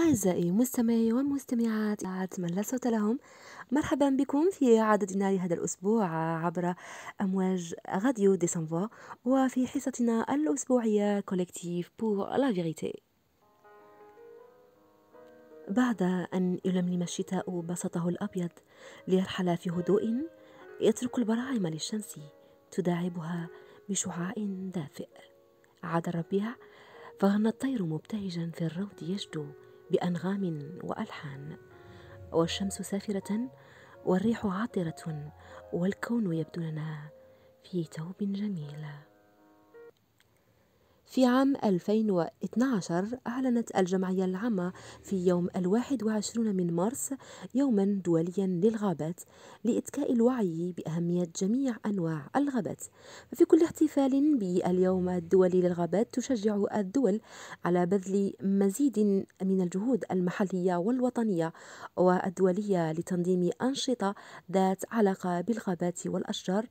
أعزائي مستمعي ومستمعات من لا صوت لهم، مرحبا بكم في عددنا لهذا الأسبوع عبر أمواج راديو ديسمفوا، وفي حصتنا الأسبوعية كولكتيف بور لا فيغيتي. بعد أن يلملم الشتاء بسطه الأبيض ليرحل في هدوء، يترك البراعم للشمس تداعبها بشعاع دافئ. عاد الربيع فغنى الطير مبتهجا في الروض يجدو بأنغام وألحان، والشمس سافرة والريح عاطرة، والكون يبدو لنا في توب جميل. في عام 2012 أعلنت الجمعية العامة في يوم 21 من مارس يوما دوليا للغابات لإذكاء الوعي بأهمية جميع أنواع الغابات. ففي كل احتفال باليوم الدولي للغابات تشجع الدول على بذل مزيد من الجهود المحلية والوطنية والدولية لتنظيم أنشطة ذات علاقة بالغابات والأشجار،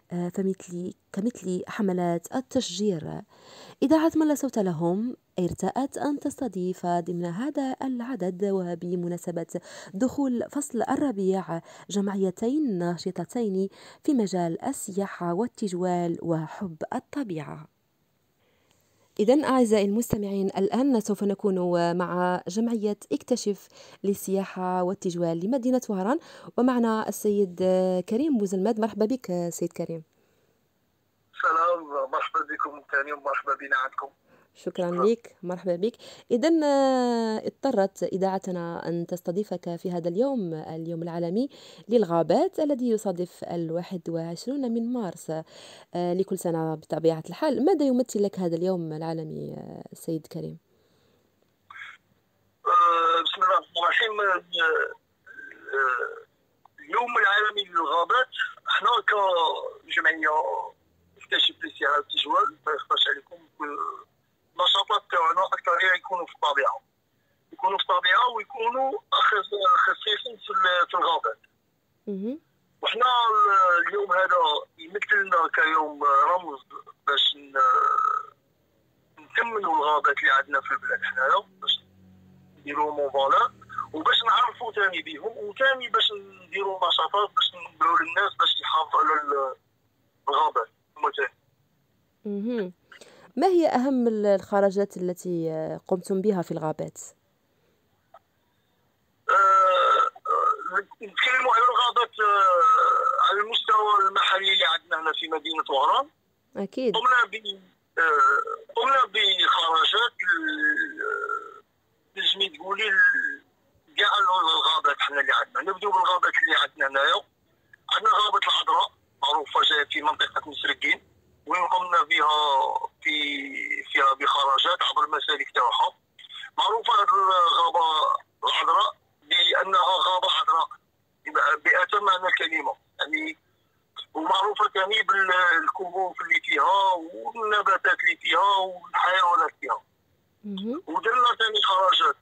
كمثل حملات التشجير. إذاعة من لا صوت لهم ارتأت أن تستضيف ضمن هذا العدد وبمناسبة دخول فصل الربيع جمعيتين ناشطتين في مجال السياحة والتجوال وحب الطبيعة. إذن أعزائي المستمعين، الآن سوف نكون مع جمعية اكتشف للسياحة والتجوال لمدينة وهران، ومعنا السيد كريم بوزلماد. مرحبا بك سيد كريم. سلام، مرحبا بكم ثاني ومرحبا بنا عندكم. شكرا لك، مرحبا بك. إذن اضطرت إذاعتنا أن تستضيفك في هذا اليوم العالمي للغابات الذي يصادف 21 من مارس لكل سنة بطبيعة الحال. ماذا يمثل لك هذا اليوم العالمي سيد كريم؟ بسم الله الرحمن الرحيم. اليوم العالمي للغابات، احنا كجمعية اكتشف للسياحة والتجوال ما يخفاش عليكم النشاطات تاعنا اكثريه يكونوا في الطبيعه، ويكونوا خصيصا في الغابات. وحنا اليوم هذا يمثل لنا كيوم رمز باش نكملوا الغابات اللي عندنا في البلاد حنايا، باش نديروا مونفالور وباش نعرفوا ثاني بهم، وثاني باش نديروا نشاطات باش نقولوا للناس باش يحافظوا على الغابات هما ثاني. ما هي أهم الخرجات التي قمتم بها في الغابات؟ نتكلموا على الغابات على المستوى المحلي اللي عندنا هنا في مدينة وهران. أكيد. قمنا بخرجات تنجمي تقولي كاع الغابات حنا اللي عندنا. نبداو بالغابات اللي عندنا هنايا. عندنا غابة العذراء معروفة جاية في منطقة مسرقين، وين قمنا فيها بخرجات عبر المسالك تاعها. معروفة هذه الغابة العذراء بأنها غابة عذراء بأتم معنى الكلمة، يعني ومعروفة ثاني بالكهوف اللي فيها والنباتات اللي فيها والحيوانات فيها. ودرنا ثاني خرجات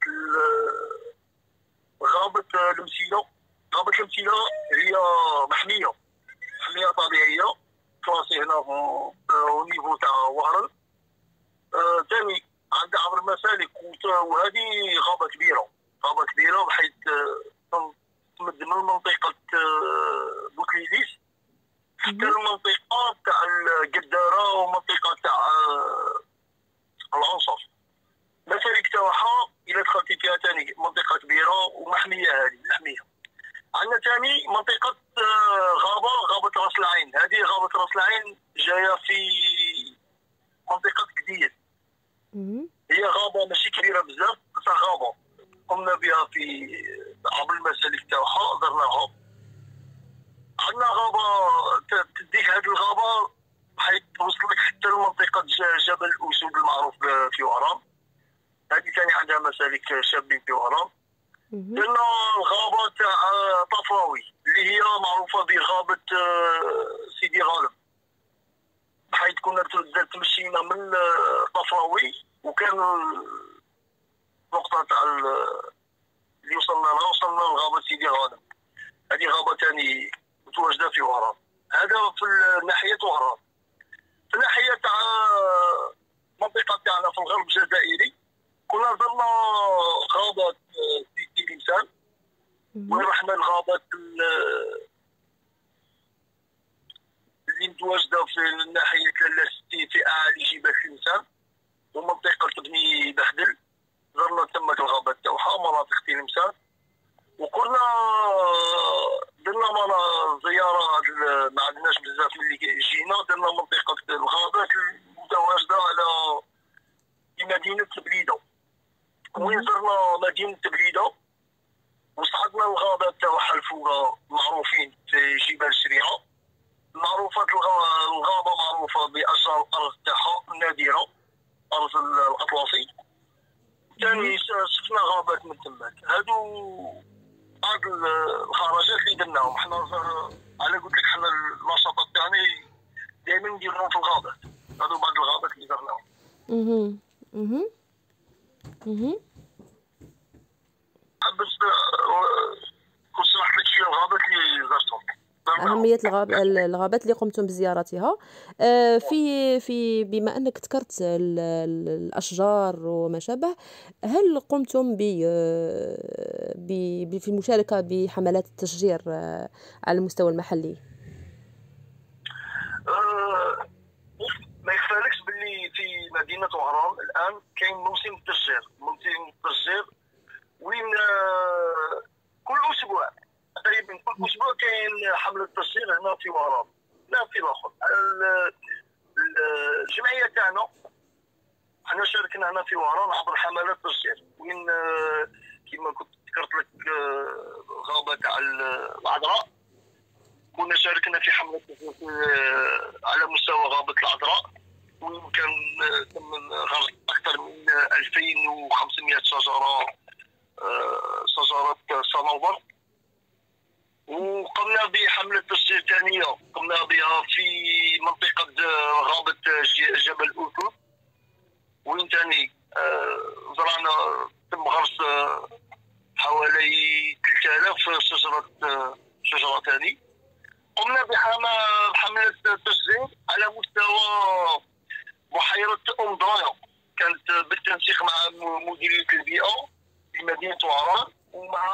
غابة المسيلة. غابة المسيلة هي محمية طبيعية كلاسي هنا au نيفو تاع وهران. ثاني عندها عبر المسالك، وهذه غابة كبيرة بحيث تمد من منطقة بوكليديس حتى المنطقة تاع القدارة ومنطقة تاع العنصر. المسالك تاعها إلا دخلتي فيها ثاني منطقة كبيرة ومحمية. هذه محمية. عندنا ثاني منطقة غابة راس العين. هذه غابة راس العين جاية في منطقة قدير. هي غابة ماشي كبيرة بزاف، بس غابة قمنا بها في عبر المسالك تاعها زرناها. عندنا غابة تديك هذه الغابة حيث توصلك حتى لمنطقة جبل الأسود المعروف في وهران. هذه ثاني عندها مسالك شابين في وهران. درنا الغابة تاع طفراوي اللي هي معروفة بغابة سيدي غالب، حيث كنا تمشينا من طفراوي وكان النقطة تاع اللي وصلنا لغابة سيدي غالب. هذه غابة ثاني متواجدة في وهران. هذا في ناحية وهران. في الناحية تاع المنطقة تاعنا في الغرب الجزائري كنا زرنا غابة في تلمسان، ورحنا لغابة اللي متواجدة في ناحية لاله في أعالي جبال تلمسان ومنطقة بني بخدل. زرنا تماك الغابة تاعها مناطق تلمسان، وكنا درنا زيارة. ما عندناش بزاف ملي جينا، درنا منطقة الغابات المتواجدة على في مدينة بليدة. وين زرنا مدينة بليدة وصعدنا الغابات تاعها الفوق معروفين في جبال شريعة. معروفة الغابة معروفة بأشجار الأرز تاعها النادرة، أرز الأطلسي. ثاني شفنا غابات من تماك. هادو بعض الخرجات اللي درناهم حنا. على قلت لك حنا النشاطات تاعنا دائما نديروهم في الغابات. هادو بعض الغابات اللي درناهم. حبس كنت شرحت لك شويه الغابات اللي زرتهم. أهمية الغابات اللي قمتم بزيارتها. في بما أنك ذكرت الأشجار وما شابه، هل قمتم في المشاركة بحملات التشجير على المستوى المحلي؟ ما يخفالكش باللي في مدينة وهران الآن كاين موسم التشجير. وين كل أسبوع تقريبا كل أسبوع كاين حملة تشجير هنا في وهران، لا في الآخر. الجمعية تاعنا حنا شاركنا هنا في وهران عبر حملات تشجير. وين كما كنت ذكرت لك غابة تاع العذراء، كنا شاركنا في حملة على مستوى غابة العذراء، وين كان تم غرس أكثر من 2500 شجرة صنوبر. وقمنا بحملة تشجير ثانية قمنا بها في منطقة غابة جبل أوتو، وين ثاني زرعنا تم غرس حوالي 3000 شجرة ثاني. قمنا بحملة تشجير على مستوى بحيرة درايا، كانت بالتنسيق مع مديرية البيئة في مدينة وهران ومع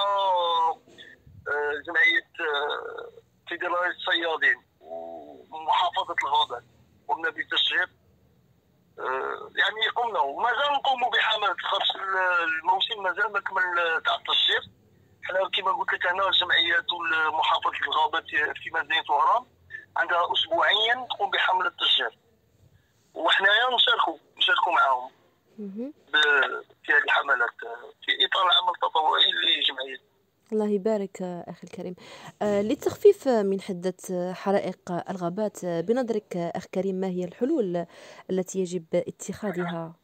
جمعية فيدرالية الصيادين ومحافظة الغابات. قمنا بتشجير، يعني قمنا ومازال نقوموا بحملة خاص الموسم مازال ما كمل تاع التشجير. حنا كما قلت لك هنا الجمعيات ومحافظة الغابات في مدينة وهران عندها أسبوعيا تقوم بحملة تشجير، وحنايا نشاركوا معاهم في هذه الحملات في إطار العمل التطوعي لجمعية. الله يبارك أخي الكريم. للتخفيف من حدة حرائق الغابات بنظرك أخ كريم، ما هي الحلول التي يجب اتخاذها؟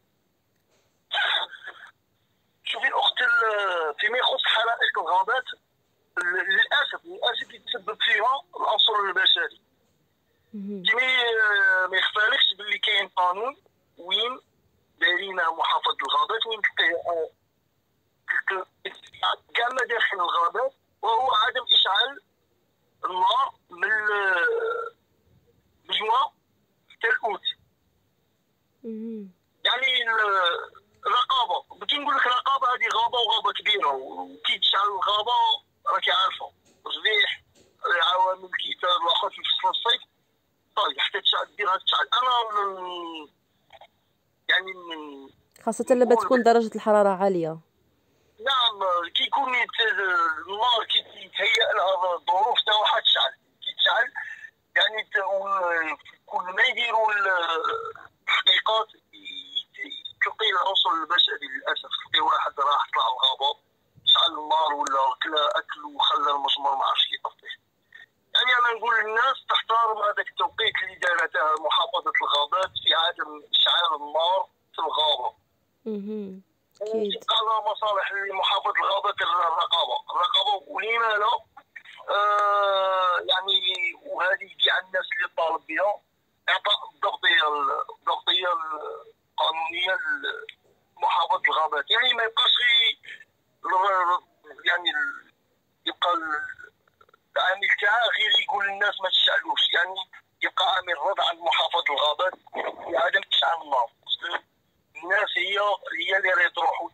شوفي أخت، فيما يخص حرائق الغابات للأسف يتسبب فيها العنصر البشري. ما يخفالكش باللي كاين قانون وين دايرينه محافظة الغابات، وين تلقى كاع مداخل الغابات، وهو عدم إشعال النار من جوا حتى الأوت. يعني الرقابة، بغيت نقول لك الرقابة هذه غابة وغابة كبيرة، وكي تشعل الغابة راكي عارفة رجليح عوامل كي تلاحظ في فصل الصيف طيب حتى تشعل ديرها تشعل. أنا يعني خاصة لما تكون درجة الحرارة عالية. نعم، كي يكون النار كي يتهيأ لها الظروف تاعها تشعل. كي تشعل يعني كل ما يديروا التحقيقات تلقي العنصر البشري للاسف. تلقي واحد راح طلع الغابه شعل النار ولا كلا اكل وخلى المسمار ما عرفش يطفيه. يعني انا نقول للناس تحترم هذاك التوقيت اللي دارتها محافظه الغابات في عدم اشعال النار في الغابه. يبقى على مصالح لمحافظة الغابات الرقابة ولما لا يعني. وهذه يجي على الناس اللي طالب بها إعطاء الضبطية القانونية لمحافظة الغابات. يعني ما يبقاش يعني يبقى العامل تاعها غير يقول للناس ما تشعلوش، يعني يبقى عامل رد عند محافظة الغابات بعدم إشعال النار. الناس هي اللي راهي تروح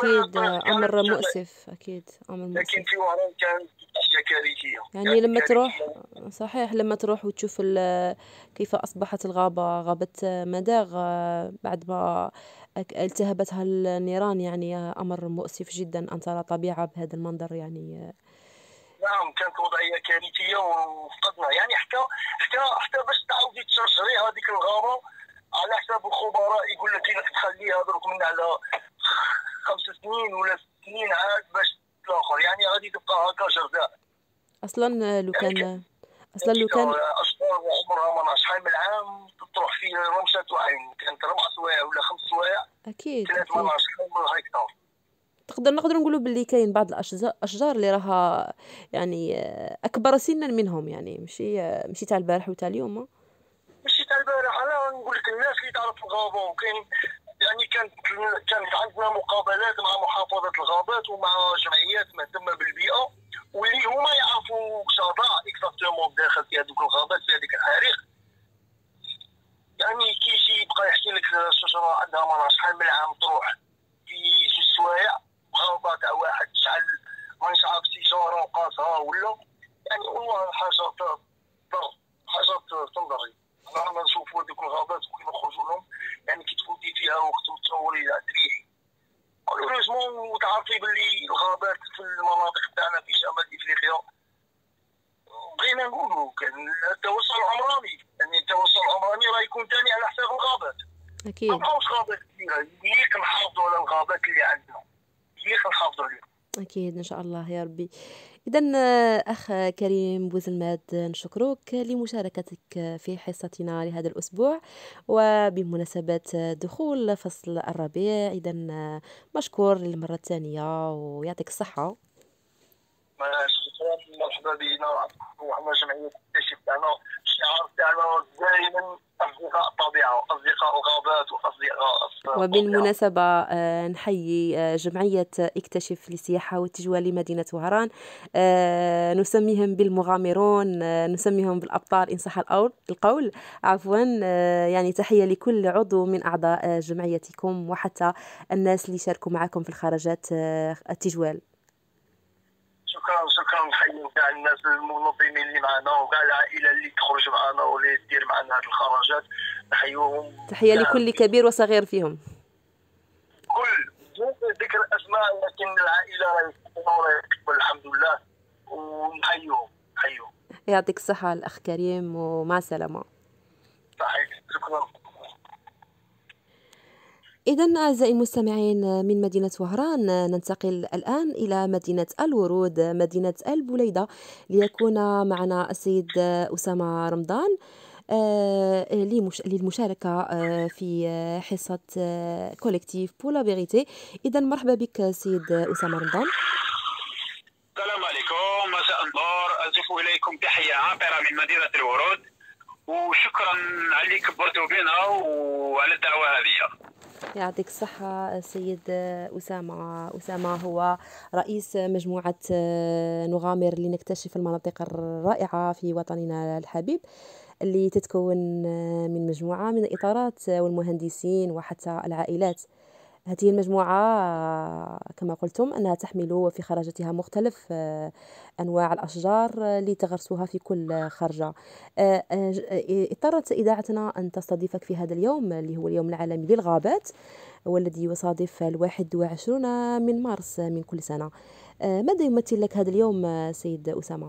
أكيد أمر كانت، مؤسف، أكيد أمر لكن مؤسف. في وهران كانت أشياء كارثية، يعني يعني لما تروح، كارثية. صحيح لما تروح وتشوف كيف أصبحت الغابة غابة مداغ بعد ما التهبتها النيران، يعني أمر مؤسف جدا أن ترى طبيعة بهذا المنظر يعني. نعم كانت وضعية كارثية وفقدنا، يعني حتى باش تعاودي تشرشري هذيك الغابة على حساب الخبراء يقول لك انك تخليها درك من على 5 سنين ولا 6 سنين عاد باش الاخر، يعني غادي تبقى هكا جرداء. أصلا لو يعني كان أصلا يعني لو كان اشجار عمرها ما شحال من عام تروح في رمشة وعين، كانت 4 سوايع ولا 5 سوايع، أكيد 3 أكيد. شحال من هكتار. نقدر نقولوا باللي كاين بعض الأشجار اللي راها يعني أكبر سنا منهم، يعني ماشي تاع البارح وتاع اليوم. ماشي تاع البارح، انا نقول لك الناس اللي تعرف الغابه، وكاين يعني كانت عندنا مقابلات مع محافظه الغابات ومع جمعيات مهتمه بالبيئه، واللي هما يعرفوا شرع اكزاكتومون داخل في هذوك الغابات في هذيك الحريق. يعني كي يجي يبقى يحكي لك الشجره عندها مرة شحال من عام تروح في 2 سوايع، غابه تاع واحد شعل منشعه بسيجاره وقاسها ولا، يعني والله حاجه تضر، حاجه تنضري. انا نشوفوا هذوك الغابات وكي نخرجوا لهم، يعني كي تفوتي فيها وقت وتصوري تريحي. مالوريزمون وتعرفي باللي الغابات في المناطق تاعنا في شمال افريقيا بغينا نقولوا كان التوسع العمراني، يعني التوسع العمراني راه يكون ثاني على حساب الغابات. ما أكيد بقاوش غابات كبيره، ياك نحافظوا على الغابات اللي عندنا، ياك نحافظوا عليها. أكيد إن شاء الله يا ربي. إذا أخ كريم بوزلماد، نشكرك لمشاركتك في حصتنا لهذا الأسبوع وبمناسبة دخول فصل الربيع. إذا مشكور للمرة الثانية ويعطيك الصحة. شكرا، مرحبا بنا. وحنا جمعيه التكتشف تاعنا الشعار تاعنا دائما اصدقاء الطبيعه، اصدقاء الغابات واصدقاء الطبيعه. وبالمناسبة نحيي جمعية اكتشف للسياحة والتجوال لمدينة وهران، نسميهم بالمغامرون، نسميهم بالأبطال إن صح القول عفوا. يعني تحية لكل عضو من أعضاء جمعيتكم وحتى الناس اللي شاركوا معكم في الخرجات التجوال. شكرا نحيي كاع الناس المنظمين اللي معنا وكاع العائله اللي تخرج معنا واللي دير معنا هذه الخرجات، نحيوهم. تحية لكل كبير وصغير فيهم. كل ذكر اسماء، لكن العائله راه الحمد لله، ونحيوهم نحيوهم. يعطيك الصحة الأخ كريم ومع السلامة. صحيح، شكرا. إذن أعزائي المستمعين، من مدينة وهران ننتقل الآن إلى مدينة الورود، مدينة البليدة، ليكون معنا السيد أسامة رمضان للمشاركة في حصة كوليكتيف بو لا فيغيتي. إذن مرحبا بك سيد أسامة رمضان. السلام عليكم، مساء النور، أزف إليكم تحية عاطرة من مدينة الورود، وشكرا على اللي كبرتوا بنا وعلى الدعوة هذه. يعطيك الصحة سيد أسامة هو رئيس مجموعة نغامر لنكتشف المناطق الرائعة في وطننا الحبيب، اللي تتكون من مجموعة من الإطارات والمهندسين وحتى العائلات. هذه المجموعة كما قلتم أنها تحمل في خرجتها مختلف أنواع الأشجار لتغرسها في كل خرجة. اضطرت إذاعتنا أن تستضيفك في هذا اليوم اللي هو اليوم العالمي للغابات، والذي يصادف 21 من مارس من كل سنة. ماذا يمثل لك هذا اليوم سيد أسامة؟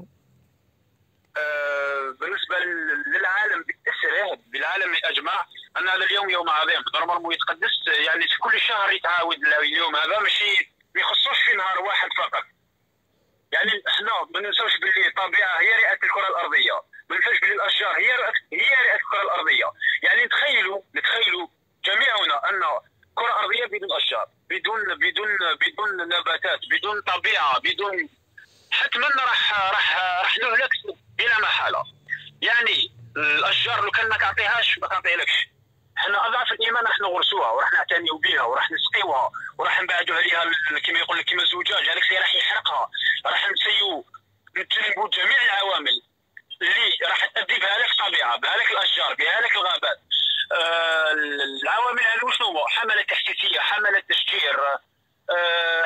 بالنسبة للعالم بأسره، بالعالم أجمع، أن هذا اليوم يوم عظيم نورمالمون يتقدس، يعني في كل شهر يتعاود اليوم هذا، ماشي ما يخصوش في نهار واحد فقط. يعني احنا ما ننساوش باللي الطبيعة هي رئة الكرة الأرضية، ما ننساوش باللي الأشجار هي رئة الكرة الأرضية. يعني نتخيلوا جميعنا أن كرة أرضية بدون أشجار، بدون نباتات، بدون طبيعة، بدون حتما راح نهلك بلا محالة. يعني الأشجار لو كان ما تعطيهاش ما تعطيلكش. احنا اضعاف الايمان راح نغرسوها وراح نعتنيوا بها وراح نسقيوها وراح نبعدوا عليها كما يقول لك كما الزجاج، هذاك راح يحرقها. راح نتجنبوا جميع العوامل اللي راح تؤدي بها لك الطبيعه، بها لك الاشجار، بها لك الغابات. العوامل هذه شنو هو؟ حمله تحسيسيه، حمله تشجير،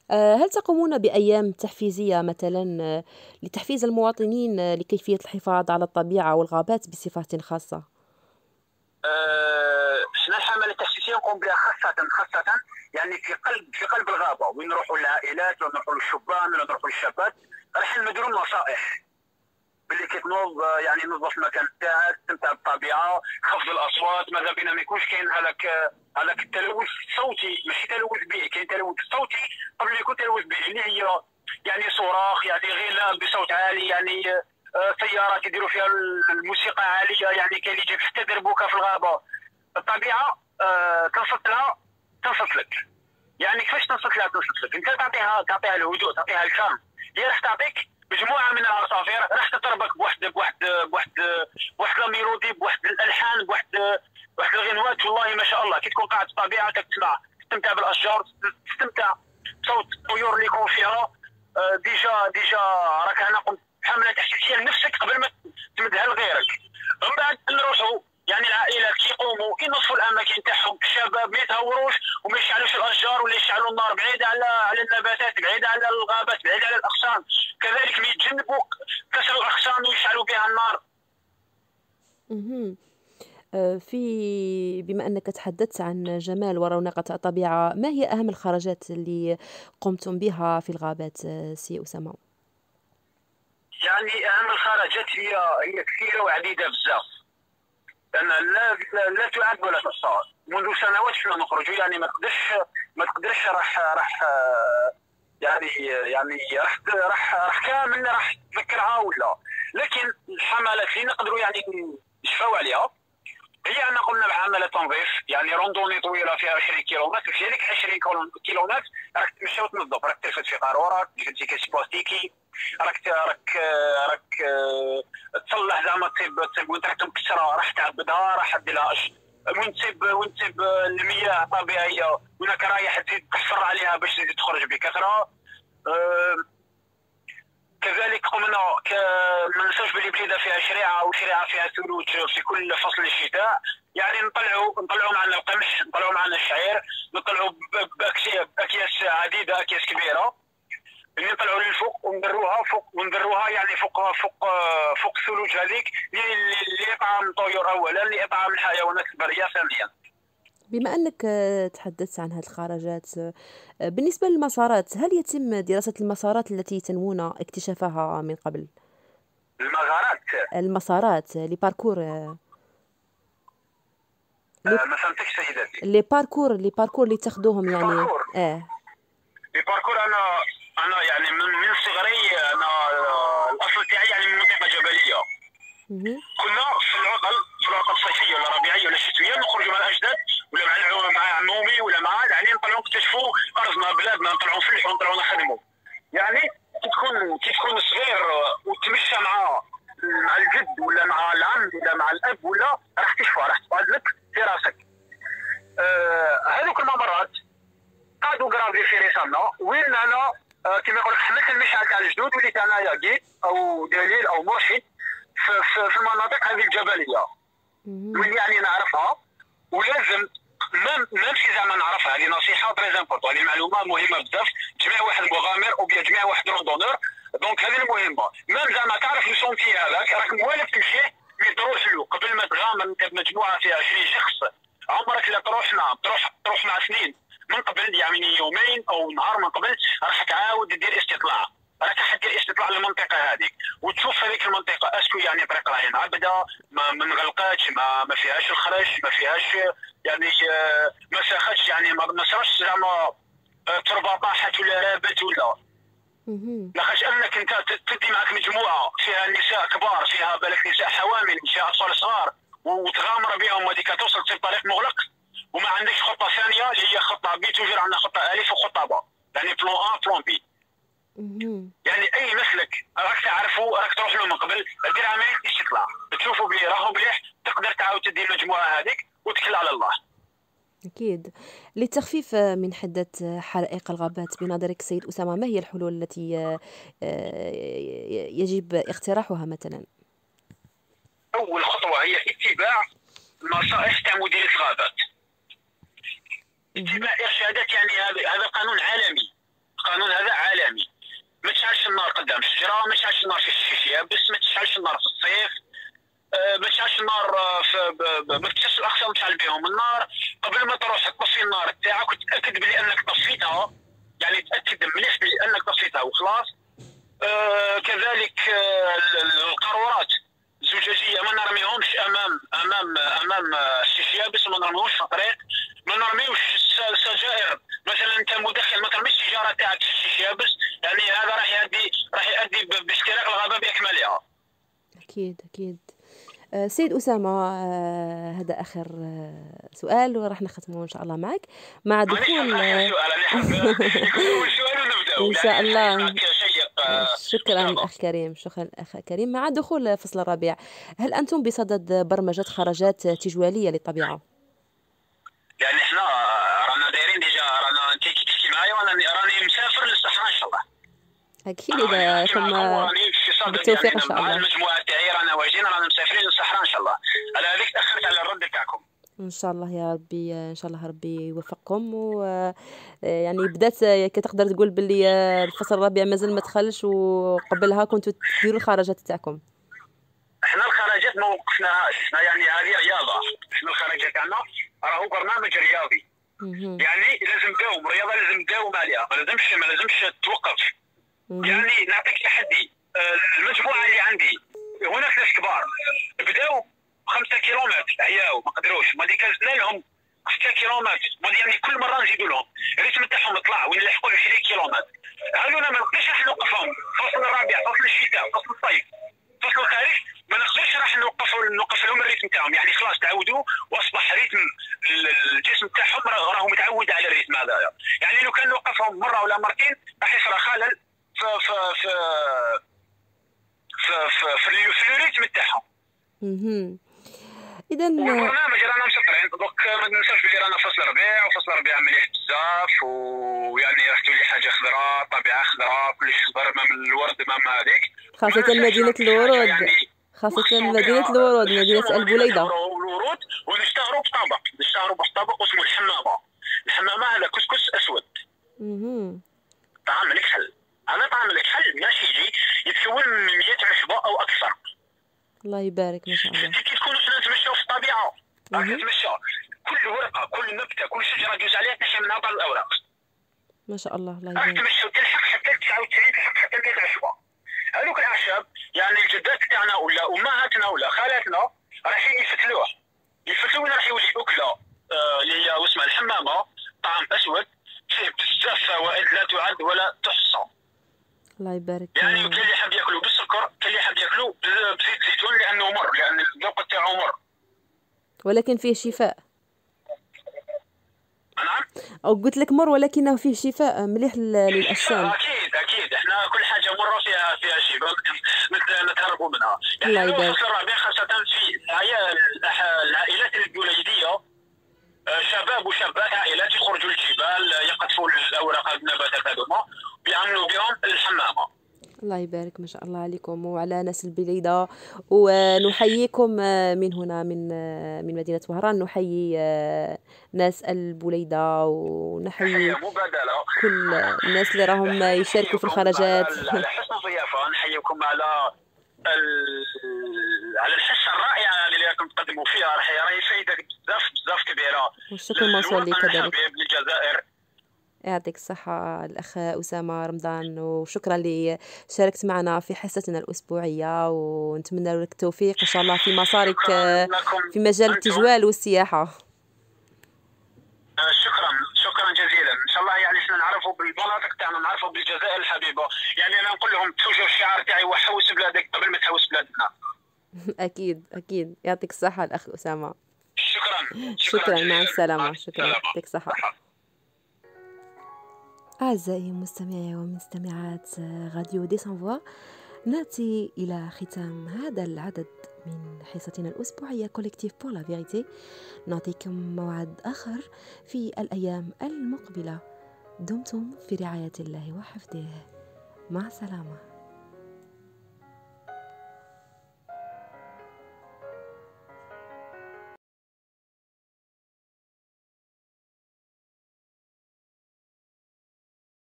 هل تقومون بأيام تحفيزية مثلا لتحفيز المواطنين لكيفية الحفاظ على الطبيعة والغابات بصفة خاصة؟ احنا الحملة التحسيسية نقوم بها خاصة يعني في قلب الغابة، وين نروحوا للعائلات ولا نروحوا للشبان ولا نروحوا للشابات، راح نديروا نصائح باللي كي تنوض يعني نظف المكان تاعك، تستمتع بالطبيعه، خفض الاصوات، ماذا بينا ما يكونش كاين هذاك التلوث الصوتي، ماشي تلوث بيئي، كاين تلوث صوتي قبل ما يكون تلوث بيئي اللي هي يعني صراخ، يعني غناء بصوت عالي، يعني سيارات يديروا فيها الموسيقى عاليه، يعني كاين اللي يجيب حتى دربوكه في الغابه. الطبيعه تنصت لك. يعني كيفاش تنصت لك؟ انت تعطيها الهدوء، تعطيها الكلام، هي راح تعطيك مجموعه من العصافير راح تضربك بواحد لا ميلودي، بواحد الالحان، بواحد الغنوات. والله ما شاء الله كي تكون قاعد في الطبيعه تسمع، تستمتع بالاشجار، تستمتع بصوت الطيور اللي يكون فيها. ديجا راك هنا قمت بحمله تحسيسيه لنفسك قبل ما تمدها لغيرك. ومن بعد نروحوا يعني العائلات كيقوموا ينظفوا الاماكن تاعهم، الشباب ما يتهوروش وما يشعلوش الاشجار ولا يشعلوا النار بعيده على النباتات، بعيده على الغابات، بعيده على الاغصان. كذلك ما يتجنبوا كسر الاغصان ويشعلوا بها النار. مهم. بما أنك تحدثت عن جمال ورونقة الطبيعة، ما هي أهم الخرجات اللي قمتم بها في الغابات سي أسامة؟ يعني اهم الخرجات هي كثيره وعديده بزاف، لان لا تعد ولا تحصى. منذ سنوات كنا نخرجوا، يعني ما تقدرش راح يعني راح كامل راح تذكرها ولا. لكن الحملات اللي نقدروا يعني نشفاو عليها هي أن قمنا بعمل تنظيف، يعني روندوني طويله فيها 20 كيلومتر. في هذيك 20 كيلومتر راك تمشى وتنظف، راك ترفد في قارورك، جبتي كيس بلاستيكي، راك تصلح زعما تصيب وين تحت مكسره راح تعبدها، راح دير لها وين تسيب المياه الطبيعيه وهناك رايح تزيد تحفر عليها باش تزيد تخرج بكثره. كذلك قمنا ما ننساوش بلي بليده فيها شريعه وشريعه فيها ثلوج في كل فصل الشتاء. يعني نطلعوا معنا القمح، نطلعوا معنا الشعير، نطلعوا باكياس عديده، اكياس كبيره، اللي نطلعوا للفوق وندروها يعني فوق الثلوج هذيك لإطعام الطيور اولا، لإطعام الحيوانات البريه ثانيا. بما أنك تحدثت عن هذه الخرجات، بالنسبة للمسارات، هل يتم دراسة المسارات التي تنوون اكتشافها من قبل؟ المسارات لباركور ما فهمتكش سيداتي. لي باركور اللي تاخذوهم يعني. لي باركور انا يعني من صغري، انا الاصل تاعي يعني من منطقه جبليه. كنا في العطل الصيفيه ولا الربيعيه ولا الشتويه نخرجوا مع الاجداد ولا مع عمومي ولا مع يعني نطلعوا نكتشفوا ارضنا بلادنا، نطلعوا نفلحوا، نطلعوا نخدموا. يعني كي تكون صغير وتمشى مع الجد ولا مع العم ولا مع الاب ولا راح تشفى، راح تقعد لك في راسك. هذوك الممرات قعدوا قرابي في رسالنا وين انا كما يقول لك حملت المشعل تاع الجدود وليت انايا جيد او دليل او مرشد في المناطق هذه الجبليه واللي يعني نعرفها. ولازم ما مشي زعما نعرفها، هذه نصيحه تري امبورطون، هذه المعلومه مهمه بزاف. تجمع واحد مغامر او بيا تجمع واحد روندونور، دونك هذه المهمه. مام زعما تعرف لو سونتي هذاك راك موالف تمشيه مي تروح له قبل ما تغامر انت بمجموعه فيها 20 شخص. عمرك لا تروح مع سنين من قبل، يعني يومين او نهار من قبل راح تعاود دير استطلاع، راك حدير استطلاع للمنطقه هذيك وتشوف هذيك المنطقه اسكو يعني طريق راهي معبده، ما مغلقاتش، ما فيهاش الخرج، ما فيهاش يعني ما ساختش، يعني ما صراش زعما تربه طاحت ولا رابت ولا. لاخاطش انك انت تدي معك مجموعه فيها نساء كبار، فيها بالك نساء حوامل، فيها اطفال صغار، وتغامر بهم وهذيك توصل تصيب طريق مغلق وما عندكش خطه ثانيه اللي هي خطه بي. توجر عندنا خطه الف وخطه باء، يعني بلان ا بلان بي. يعني اي مسلك راك تعرفوا راك تروح له من قبل دير عمليه استطلاع تشوفوا بلي راهو مليح، تقدر تعاود تدي المجموعه هذيك وتكل على الله. أكيد. للتخفيف من حدة حرائق الغابات بنظرك سيد أسامة، ما هي الحلول التي يجب اقتراحها مثلا؟ أول خطوة هي اتباع نصائح تاع مديرية الغابات، اتباع إرشادات. يعني هذا قانون عالمي، تاكد مليح بانك طفيتها وخلاص. كذلك القارورات الزجاجيه ما نرميهمش امام الشيش يابس، وما نرميهمش في الطريق، ما نرميوش السجائر مثلا. انت مدخن ما ترميش السيجاره تاعك في الشيش يابس، يعني هذا راح يؤدي باستهلاك الغابه باكملها. أكيد أكيد. سيد أسامة، هذا آخر سؤال وراح نختمه إن شاء الله معك مع مانيش دخول آخر سؤال، أنا حاب يكون أول سؤال ونبداو. إن شاء يعني الله. معك شيق شكرا مصطفى. أخ كريم، شكرا أخ كريم. مع دخول فصل الربيع، هل أنتم بصدد برمجة خرجات تجوالية للطبيعة؟ يعني احنا رانا دايرين ديجا، رانا انت كي تحكي معايا وانا راني مسافر للصحراء ان شاء الله. أكيد إذا نحكي معكم كما وراني في صدد، بالتوفيق يعني إن شاء مع الله. المجموعه تاعي رانا واجدين، رانا مسافرين للصحراء ان شاء الله. على هذيك تاخرت على الرد تاعكم. إن شاء الله يا ربي، إن شاء الله ربي يوفقكم. و يعني بدات كتقدر تقول باللي الفصل الرابع مازال ما دخلش، وقبلها كنتوا تديروا الخرجات تاعكم. احنا الخرجات ما وقفناهاش، احنا يعني هذه رياضه. احنا الخرجات تاعنا راهو برنامج رياضي، يعني لازم تداوم الرياضه، لازم تداوم عليها، ما لازمش توقف. يعني نعطيك تحدي، المجموعه اللي عندي هناك ناس كبار بداوا 5 كيلومتر عياو ما قدروش، مالي كازنا لهم 6 كيلومتر، مالي يعني كل مره نزيدوا لهم الريتم تاعهم يطلع وين يلحقوا 20 كيلومتر. هذونا ما نقدرش راح نوقفهم. فصل الربيع، فصل الشتاء، فصل الصيف، فصل الخريف، ما نقدرش راح نوقف لهم الريتم تاعهم. يعني خلاص تعودوا واصبح ريتم الجسم تاعهم راهو متعود على الريتم هذا. يعني لو كان نوقفهم مره ولا مرتين راح يصير خلل في في في في في, في, في الريتم تاعهم. إذا والبرنامج رانا مسطرين دوك، ما ننساوش بلي رانا فصل ربيع، وفصل ربيع مليح بزاف، ويعني راح تولي حاجه خضراء، طبيعه خضراء، كلش خضر، ما من الورد ما هذيك. خاصة مدينة الورود، خاصة مدينة الورود، مدينة البوليدة. الورود، ونشتهروا بطبق اسمه الحمامه. الحمامه هذا كسكس اسود. طعام الكحل. هذا طعام الكحل ماشي يجي يتكون من 100 عشبه او اكثر. الله يبارك ما شاء الله. كي تكونوا نتمشاو في الطبيعه، راك تتمشى كل ورقه، كل نبته، كل شجره دوز عليها تنحي منها بعض الاوراق. ما شاء الله. الله راك يبارك. تمشى وتلحق حتى 99، تلحق حتى 100 عشبه. هذوك الاعشاب يعني الجدات تاعنا ولا امهاتنا ولا خالاتنا رايحين يفتلوه وين راح يولي اكله اللي هي واسمها الحمامه. طعام اسود فيه بزاف فوائد لا تعد ولا تحصى. الله يبارك. يعني كاين اللي حاب ياكلوا بالسكر، كاين اللي حاب ياكلوا بزيت زيتون لانه مر، لان الذوق تاعو مر، ولكن فيه شفاء. نعم. او قلت لك مر ولكنه فيه شفاء مليح للاجسام. اكيد احنا كل حاجه مره فيها شفاء نتهربوا منها. يعني الله يبارك. فصل الربيع خاصه في العائلات البوليديه، شباب وشابات عائلات يخرجوا للجبال يقطفوا الاوراق النباتات هذوما ويعملوا بهم الحمامه. الله يبارك ما شاء الله عليكم وعلى ناس البليدة. ونحييكم من هنا من مدينة وهران، نحيي ناس البليدة، ونحيي كل الناس اللي راهم يشاركوا في الخرجات. على حسن الضيافة، نحييكم على الحصة الرائعة اللي راكم تقدموا فيها، راهي فايدة بزاف كبيرة. والشكر موصول لي كذلك. للجزائر. يعطيك الصحة الأخ أسامة رمضان، وشكرا اللي شاركت معنا في حصتنا الأسبوعية، ونتمنى لك التوفيق إن شاء الله في مسارك في مجال التجوال والسياحة. شكرا جزيلا. ان شاء الله يعني احنا نعرفوا بالمناطق تاعنا، نعرفوا بالجزائر الحبيبة. يعني انا نقول لهم توجور الشعار تاعي هو حوس بلادك قبل ما تحوس بلادنا. أكيد أكيد. يعطيك الصحة الأخ أسامة. شكرا مع السلامة. شكرا. يعطيك الصحة. أعزائي مستمعي ومستمعات راديو دي سانفوا، نأتي إلى ختام هذا العدد من حصتنا الأسبوعية كوليكتيف بور لا فيريتي. نعطيكم موعد آخر في الأيام المقبلة. دمتم في رعاية الله وحفظه. مع السلامة.